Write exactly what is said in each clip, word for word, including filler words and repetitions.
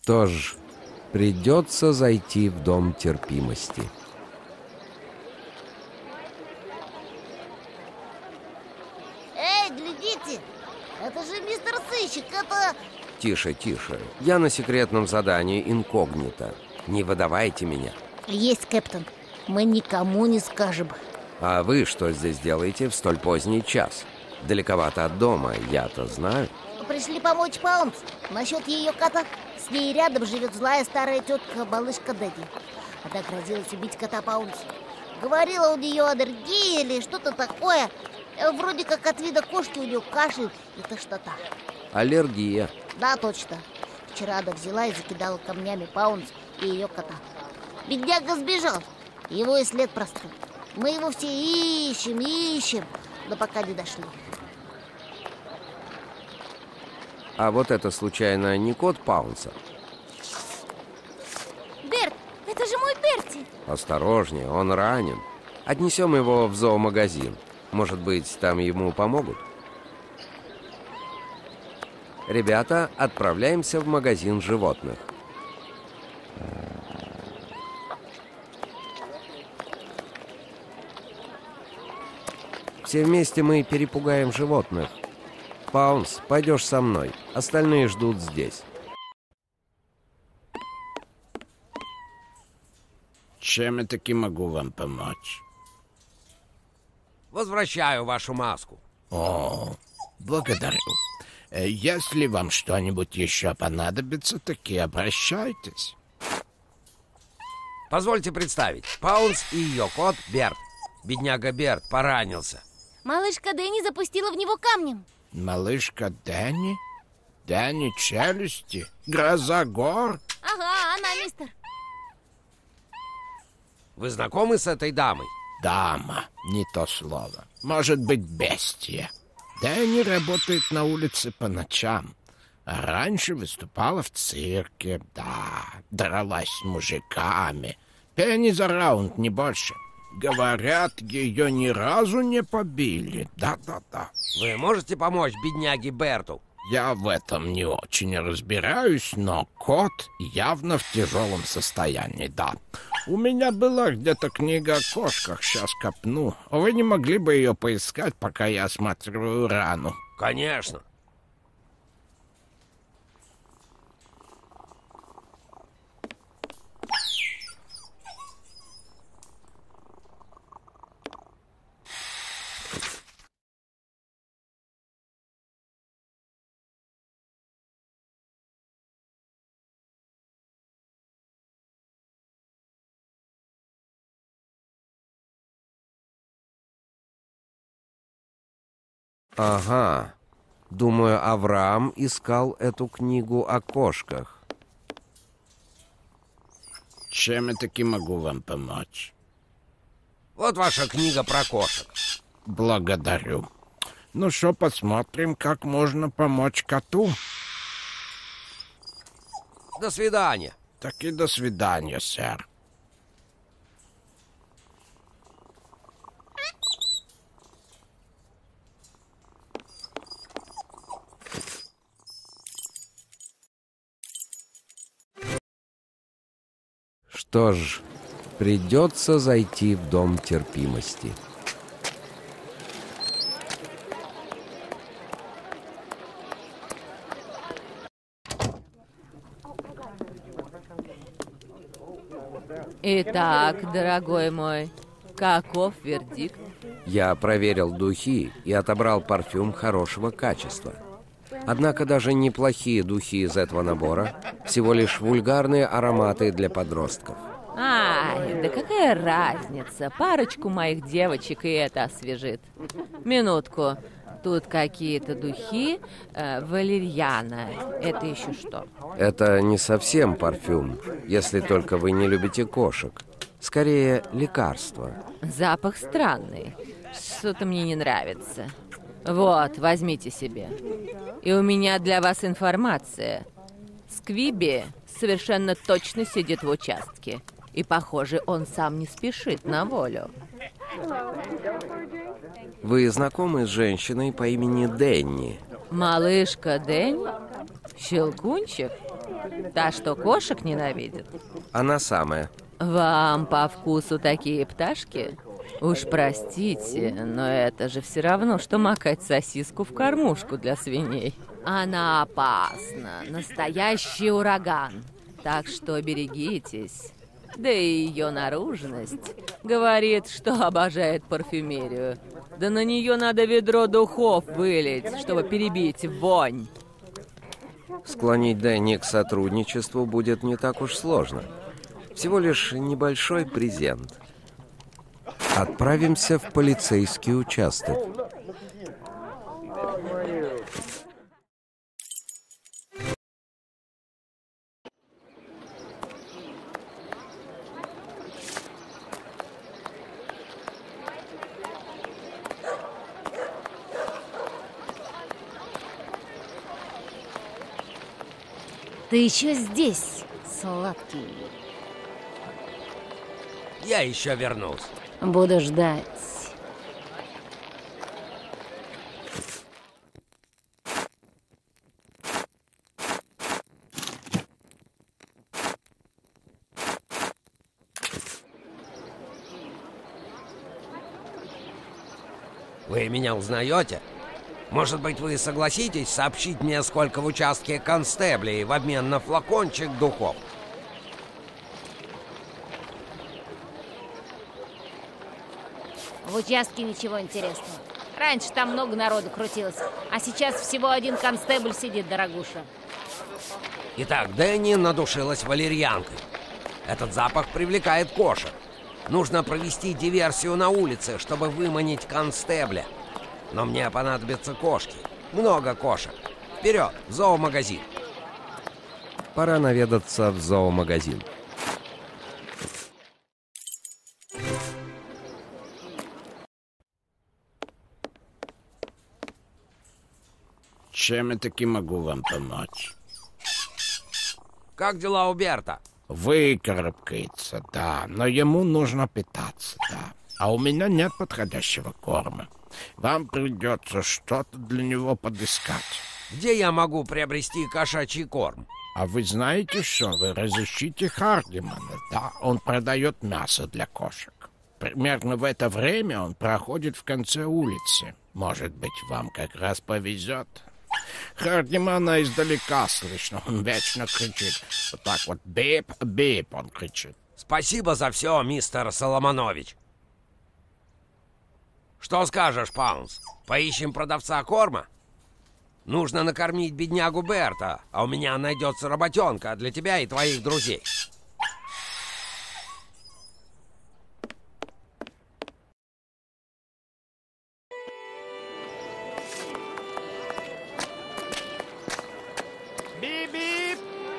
Что ж, придется зайти в дом терпимости. Эй, глядите! Это же мистер Сыщик, это... Тише, тише. Я на секретном задании инкогнито. Не выдавайте меня. Есть, капитан. Мы никому не скажем. А вы что здесь делаете в столь поздний час? Далековато от дома, я-то знаю. Пришли помочь Паунс насчет ее кота. С ней рядом живет злая старая тетка малышка Дэдди. Она грозилась убить кота Паунс. Говорила, у нее аллергия или что-то такое. Вроде как от вида кошки у нее кашель и тошнота. Аллергия. Да, точно. Вчера она взяла и закидала камнями Паунс и ее кота. Бедняга сбежал. Его и след простыл. Мы его все ищем, ищем, но пока не дошли. А вот это, случайно, не кот Паунса? Берт, это же мой Берти! Осторожнее, он ранен. Отнесем его в зоомагазин. Может быть, там ему помогут? Ребята, отправляемся в магазин животных. Все вместе мы перепугаем животных. Паунс, пойдешь со мной. Остальные ждут здесь. Чем я таки могу вам помочь? Возвращаю вашу маску. О, благодарю. Если вам что-нибудь еще понадобится, таки обращайтесь. Позвольте представить. Паунс и ее кот Берт. Бедняга Берт поранился. Малышка Дэнни запустила в него камнем. Малышка Дэнни? Дэнни челюсти? Гроза гор? Ага, она, мистер. Вы знакомы с этой дамой? Дама, не то слово. Может быть, бестия. Дэнни работает на улице по ночам. А раньше выступала в цирке, да, дралась с мужиками. Пенни за раунд, не больше. Говорят, ее ни разу не побили. Да-да-да. Вы можете помочь бедняге Берту? Я в этом не очень разбираюсь, но кот явно в тяжелом состоянии, да. У меня была где-то книга о кошках, сейчас копну. Вы не могли бы ее поискать, пока я осматриваю рану? Конечно. Ага. Думаю, Авраам искал эту книгу о кошках. Чем я таки могу вам помочь? Вот ваша книга про кошек. Благодарю. Ну что, посмотрим, как можно помочь коту. До свидания. Так и до свидания, сэр. Что ж, придется зайти в дом терпимости. Итак, дорогой мой, каков вердикт? Я проверил духи и отобрал парфюм хорошего качества. Однако даже неплохие духи из этого набора всего лишь вульгарные ароматы для подростков. Ай, да какая разница? Парочку моих девочек и это освежит. Минутку. Тут какие-то духи. Э, валерьяна. Это еще что? Это не совсем парфюм, если только вы не любите кошек. Скорее, лекарство. Запах странный. Что-то мне не нравится. Вот, возьмите себе. И у меня для вас информация. Сквиби совершенно точно сидит в участке. И, похоже, он сам не спешит на волю. Вы знакомы с женщиной по имени Дэнни? Малышка Дэнни? Щелкунчик? Та, что кошек ненавидит? Она самая. Вам по вкусу такие пташки? Уж простите, но это же все равно, что макать сосиску в кормушку для свиней. Она опасна, настоящий ураган. Так что берегитесь. Да и ее наружность говорит, что обожает парфюмерию. Да на нее надо ведро духов вылить, чтобы перебить вонь. Склонить Дэнни к сотрудничеству будет не так уж сложно. Всего лишь небольшой презент. Отправимся в полицейский участок. Ты еще здесь, сладкий. Я еще вернусь. Буду ждать. Вы меня узнаете? Может быть, вы согласитесь сообщить мне, сколько в участке констеблей в обмен на флакончик духов? В участке ничего интересного. Раньше там много народу крутилось, а сейчас всего один констебль сидит, дорогуша. Итак, Дэнни надушилась валерьянкой. Этот запах привлекает кошек. Нужно провести диверсию на улице, чтобы выманить констебля. Но мне понадобятся кошки. Много кошек. Вперед, в зоомагазин. Пора наведаться в зоомагазин. Чем я таки могу вам помочь? Как дела у Берта? Выкарабкается, да, но ему нужно питаться, да. А у меня нет подходящего корма. Вам придется что-то для него подыскать. Где я могу приобрести кошачий корм? А вы знаете что? Вы разыщите Хардимана, да? Он продает мясо для кошек. Примерно в это время он проходит в конце улицы. Может быть, вам как раз повезет. Хардимана издалека слышно, он вечно кричит. Вот так вот, бип-бип он кричит. Спасибо за все, мистер Соломонович. Что скажешь, Паунс? Поищем продавца корма? Нужно накормить беднягу Берта, а у меня найдется работенка для тебя и твоих друзей. Бип-бип!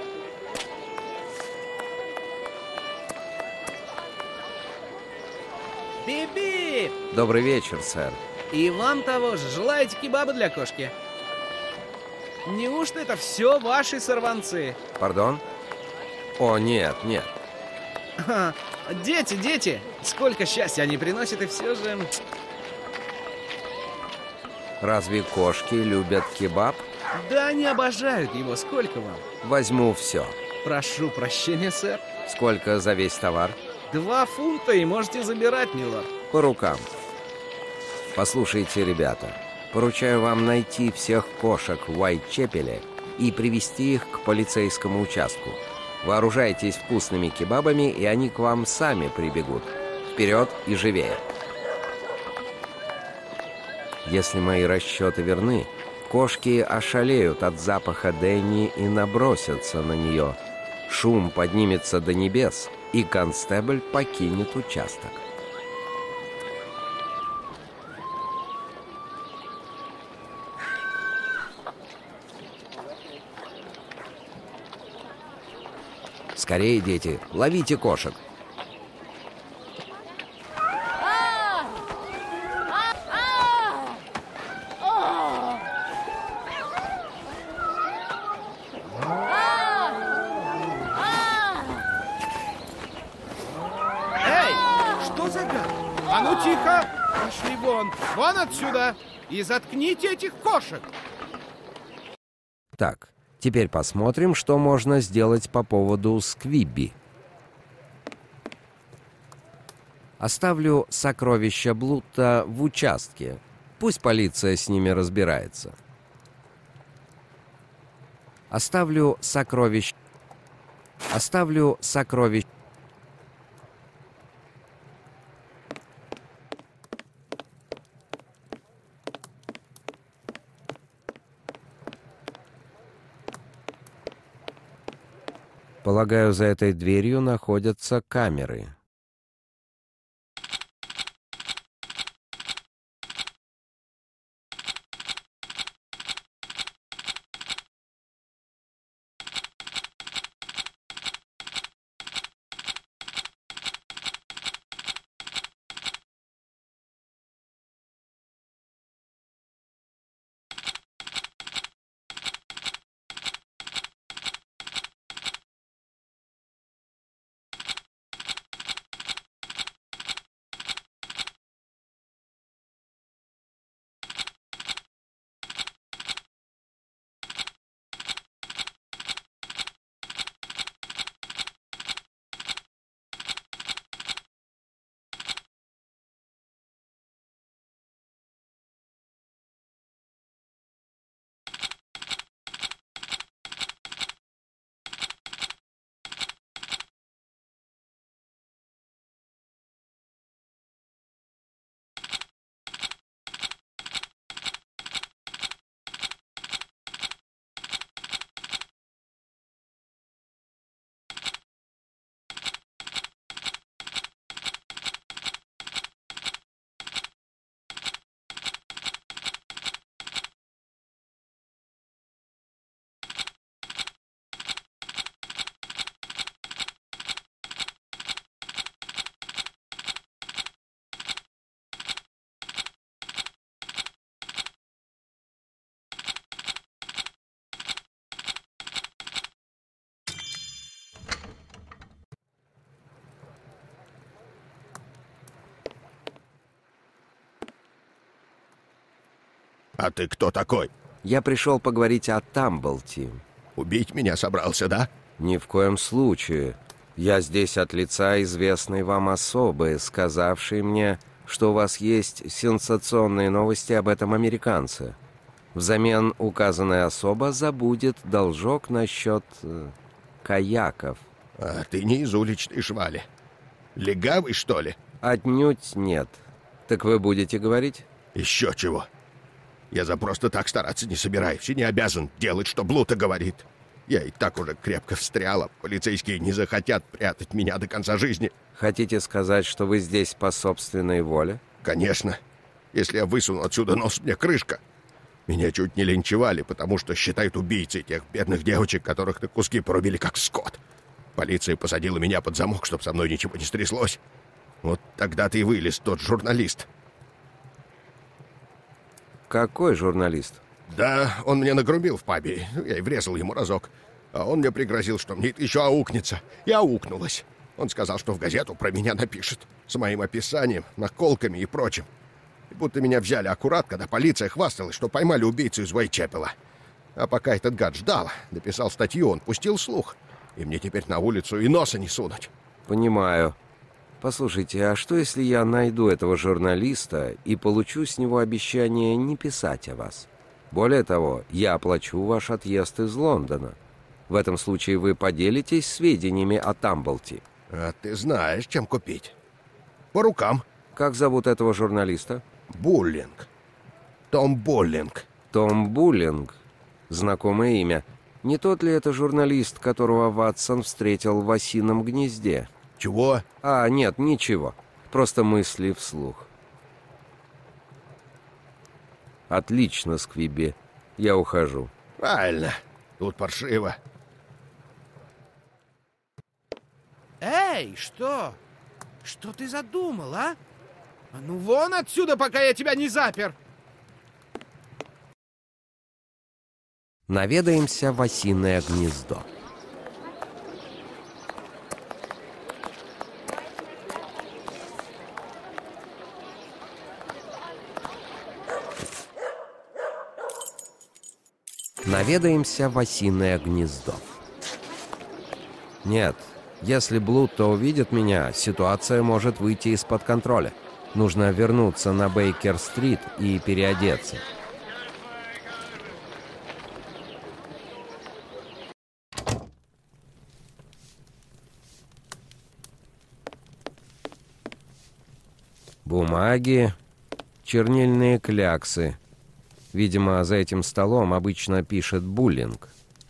Бип-бип! Добрый вечер, сэр. И вам того же. Желаете кебаба для кошки? Неужто это все ваши сорванцы? Пардон? О, нет, нет. Ха, дети, дети! Сколько счастья они приносят, и все же... Разве кошки любят кебаб? Да, они обожают его. Сколько вам? Возьму все. Прошу прощения, сэр. Сколько за весь товар? Два фунта, и можете забирать, милорд. По рукам. Послушайте, ребята, поручаю вам найти всех кошек в Уайтчепеле и привести их к полицейскому участку. Вооружайтесь вкусными кебабами, и они к вам сами прибегут. Вперед и живее! Если мои расчеты верны, кошки ошалеют от запаха Дэнни и набросятся на нее. Шум поднимется до небес, и констебль покинет участок. Скорее, дети, ловите кошек. А ну тихо! Пошли вон! Вон отсюда! И заткните этих кошек! Так, Теперь посмотрим, что можно сделать по поводу Сквибби. Оставлю сокровища Блута в участке. Пусть полиция с ними разбирается. Оставлю сокровищ... Оставлю сокровищ... Полагаю, за этой дверью находятся камеры. А ты кто такой? Я пришел поговорить о Тамблти. Убить меня собрался, да? Ни в коем случае. Я здесь от лица известной вам особы, сказавшей мне, что у вас есть сенсационные новости об этом американце. Взамен указанная особа забудет должок насчет э, каяков. А ты не из уличной швали. Легавый, что ли? Отнюдь нет. Так вы будете говорить? Еще чего. Я за просто так стараться не собираюсь и не обязан делать, что Блута говорит. Я и так уже крепко встряла. Полицейские не захотят прятать меня до конца жизни. Хотите сказать, что вы здесь по собственной воле? Конечно. Если я высуну отсюда нос, мне крышка. Меня чуть не линчевали, потому что считают убийцей тех бедных девочек, которых на куски порубили как скот. Полиция посадила меня под замок, чтобы со мной ничего не стряслось. Вот тогда-то и вылез тот журналист. Какой журналист? Да, он мне нагрубил в пабе. Я и врезал ему разок. А он мне пригрозил, что мне это еще аукнется. И аукнулась. Он сказал, что в газету про меня напишет. С моим описанием, наколками и прочим. И будто меня взяли аккурат, когда полиция хвасталась, что поймали убийцу из Уайтчепела. А пока этот гад ждал, написал статью, он пустил слух. И мне теперь на улицу и носа не сунуть. Понимаю. Послушайте, а что, если я найду этого журналиста и получу с него обещание не писать о вас? Более того, я оплачу ваш отъезд из Лондона. В этом случае вы поделитесь сведениями о Тамблти. А ты знаешь, чем купить. По рукам. Как зовут этого журналиста? Буллинг. Том Буллинг. Том Буллинг. Знакомое имя. Не тот ли это журналист, которого Ватсон встретил в осином гнезде? Чего? А, нет, ничего. Просто мысли вслух. Отлично, Сквибби. Я ухожу. Правильно. Тут паршиво. Эй, что? Что ты задумал, а? А ну вон отсюда, пока я тебя не запер! Наведаемся в осиное гнездо. Наведаемся в осиное гнездо. Нет, если Блуд-то увидит меня, ситуация может выйти из-под контроля. Нужно вернуться на Бейкер-стрит и переодеться. Бумаги, чернильные кляксы. Видимо, за этим столом обычно пишет Буллинг.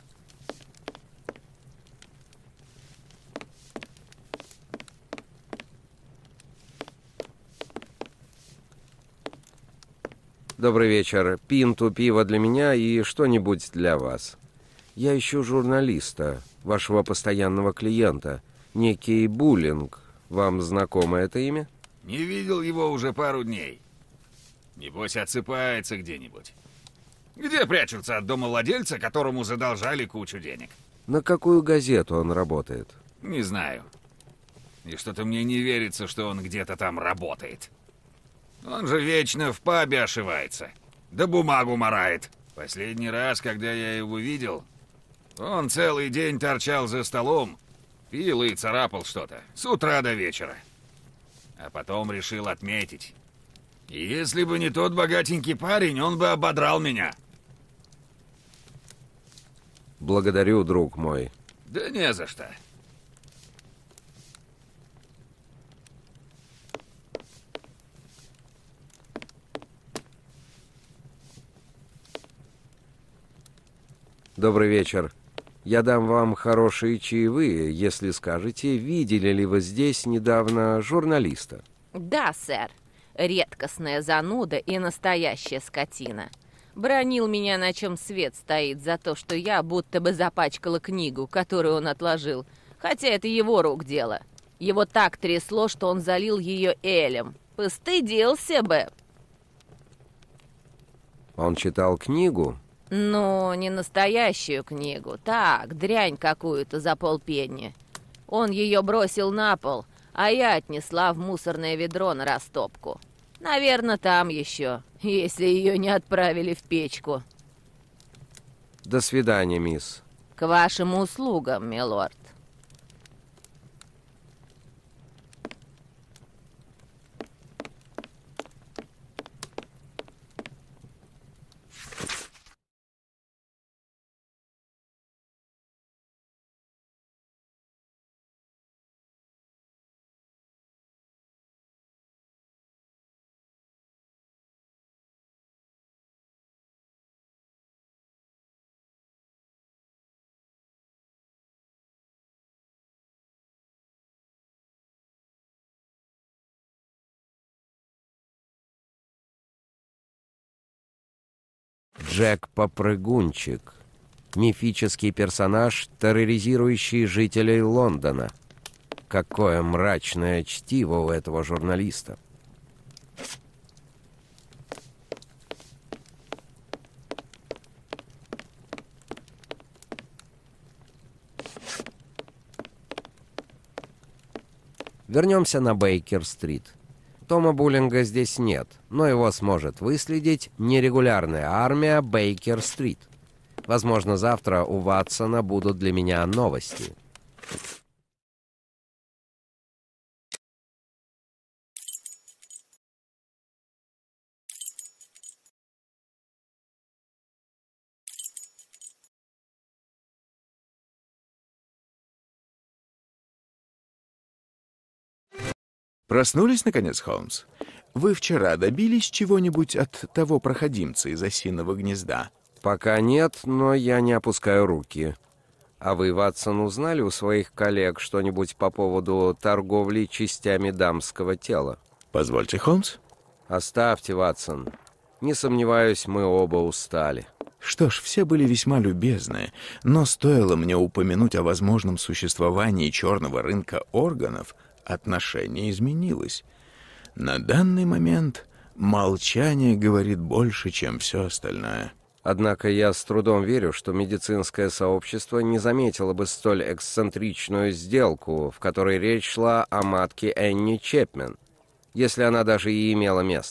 Добрый вечер. Пинту пива для меня и что-нибудь для вас. Я ищу журналиста, вашего постоянного клиента, некий Буллинг. Вам знакомо это имя? Не видел его уже пару дней. Небось, отсыпается где-нибудь. Где прячутся от домовладельца, которому задолжали кучу денег? На какую газету он работает? Не знаю. И что-то мне не верится, что он где-то там работает. Он же вечно в пабе ошивается. Да бумагу марает. Последний раз, когда я его видел, он целый день торчал за столом, пил и царапал что-то. С утра до вечера. А потом решил отметить. И если бы не тот богатенький парень, он бы ободрал меня. Благодарю, друг мой. Да не за что. Добрый вечер. Я дам вам хорошие чаевые, если скажете, видели ли вы здесь недавно журналиста. Да, сэр. Редкостная зануда и настоящая скотина. Бранил меня, на чем свет стоит, за то, что я будто бы запачкала книгу, которую он отложил. Хотя это его рук дело. Его так трясло, что он залил ее элем. Постыдился бы. Он читал книгу? Ну, не настоящую книгу. Так, дрянь какую-то за полпенни. Он ее бросил на пол, а я отнесла в мусорное ведро на растопку. Наверное, там еще, если ее не отправили в печку. До свидания, мисс. К вашим услугам, милорд. Джек Попрыгунчик. Мифический персонаж, терроризирующий жителей Лондона. Какое мрачное чтиво у этого журналиста. Вернемся на Бейкер-стрит. Тома Буллинга здесь нет, но его сможет выследить нерегулярная армия Бейкер-стрит. Возможно, завтра у Ватсона будут для меня новости. Проснулись, наконец, Холмс? Вы вчера добились чего-нибудь от того проходимца из осиного гнезда? Пока нет, но я не опускаю руки. А вы, Ватсон, узнали у своих коллег что-нибудь по поводу торговли частями дамского тела? Позвольте, Холмс. Оставьте, Ватсон. Не сомневаюсь, мы оба устали. Что ж, все были весьма любезны, но стоило мне упомянуть о возможном существовании черного рынка органов, отношение изменилось. На данный момент молчание говорит больше, чем все остальное. Однако я с трудом верю, что медицинское сообщество не заметило бы столь эксцентричную сделку, в которой речь шла о матке Энни Чепмен, если она даже и имела место.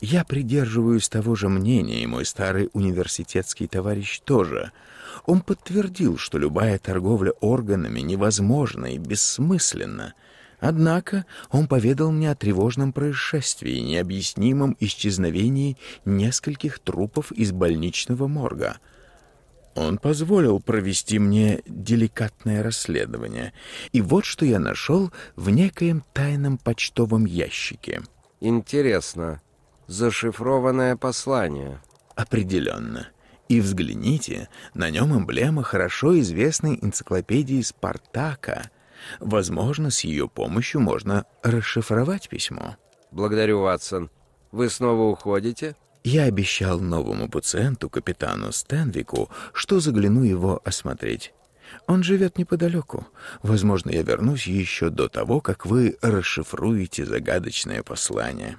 Я придерживаюсь того же мнения, и мой старый университетский товарищ тоже. Он подтвердил, что любая торговля органами невозможна и бессмысленна. Однако он поведал мне о тревожном происшествии, необъяснимом исчезновении нескольких трупов из больничного морга. Он позволил провести мне деликатное расследование. И вот что я нашел в некоем тайном почтовом ящике. Интересно. Зашифрованное послание. Определенно. И взгляните, на нем эмблема хорошо известной энциклопедии Спартака. Возможно, с ее помощью можно расшифровать письмо. Благодарю, Ватсон. Вы снова уходите? Я обещал новому пациенту, капитану Стенвику, что загляну его осмотреть. Он живет неподалеку. Возможно, я вернусь еще до того, как вы расшифруете загадочное послание.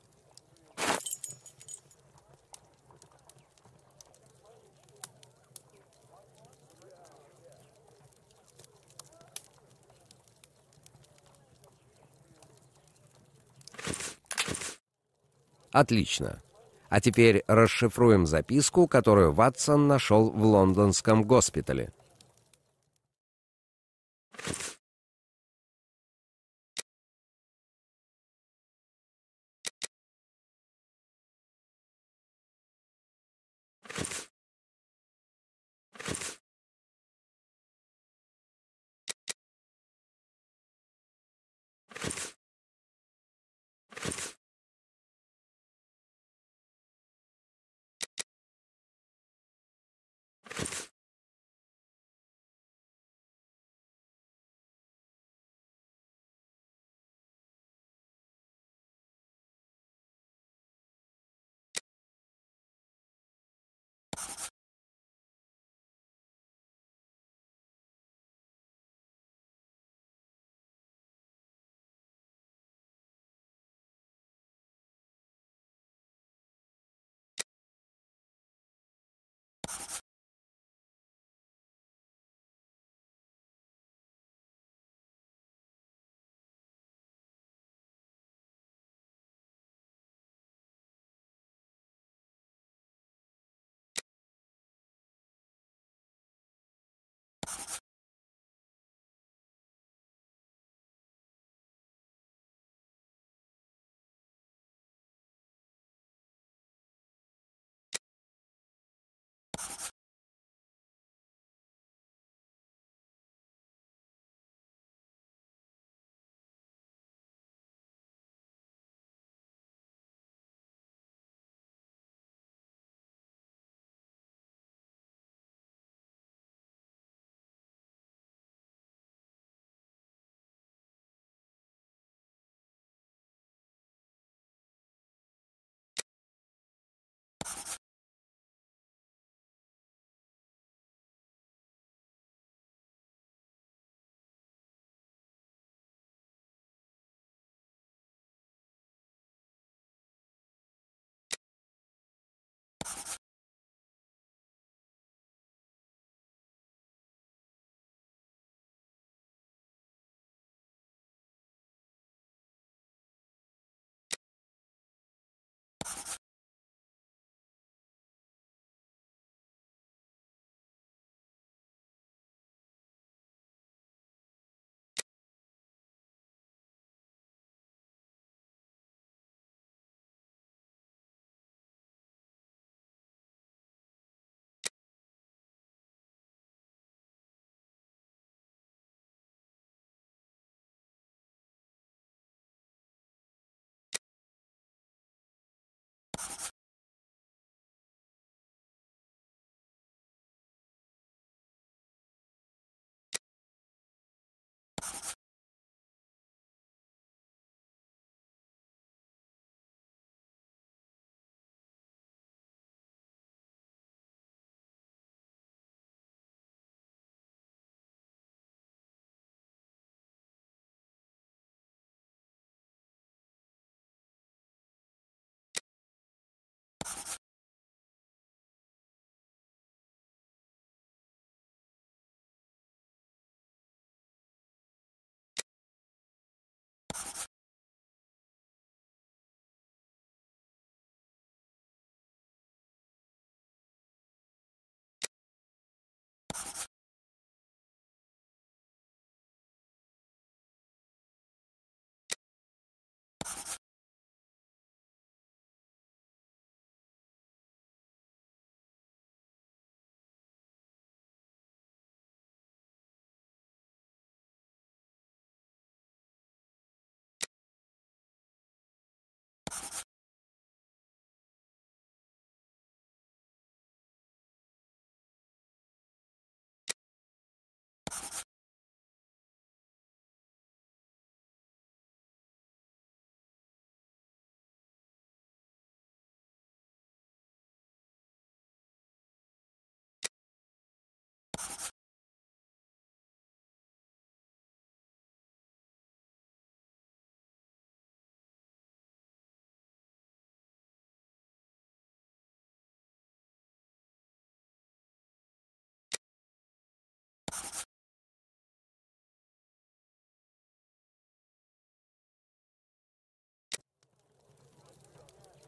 Отлично. А теперь расшифруем записку, которую Ватсон нашел в лондонском госпитале.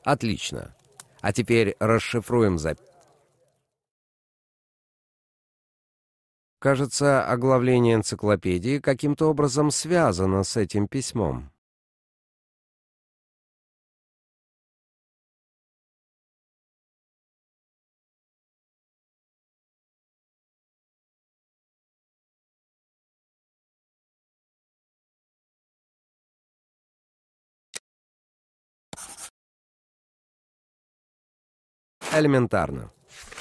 Отлично. А теперь расшифруем запись. Кажется, оглавление энциклопедии каким-то образом связано с этим письмом. Элементарно.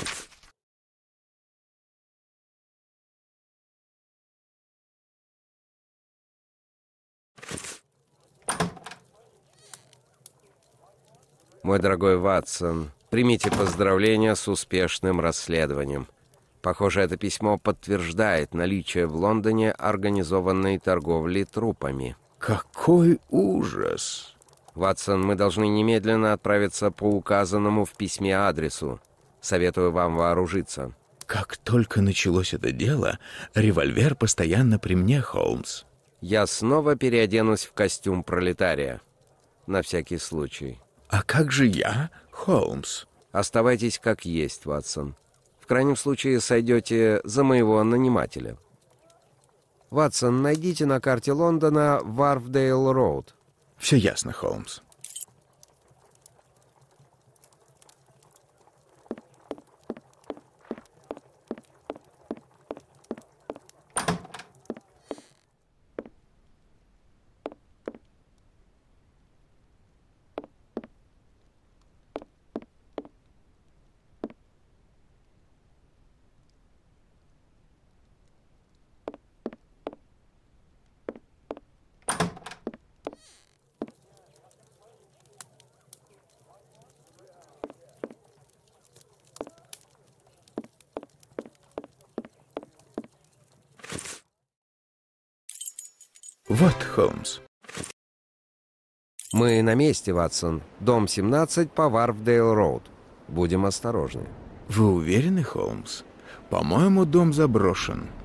Мой дорогой Ватсон, примите поздравления с успешным расследованием. Похоже, это письмо подтверждает наличие в Лондоне организованной торговли трупами. Какой ужас! Ватсон, мы должны немедленно отправиться по указанному в письме адресу. Советую вам вооружиться. Как только началось это дело, револьвер постоянно при мне, Холмс. Я снова переоденусь в костюм пролетария. На всякий случай. А как же я, Холмс? Оставайтесь как есть, Ватсон. В крайнем случае сойдете за моего нанимателя. Ватсон, найдите на карте Лондона Варфдейл-Роуд. Все ясно, Холмс. Вот, Холмс. Мы на месте, Ватсон. Дом семнадцать по Варфдейл-Роуд. Будем осторожны. Вы уверены, Холмс? По-моему, дом заброшен.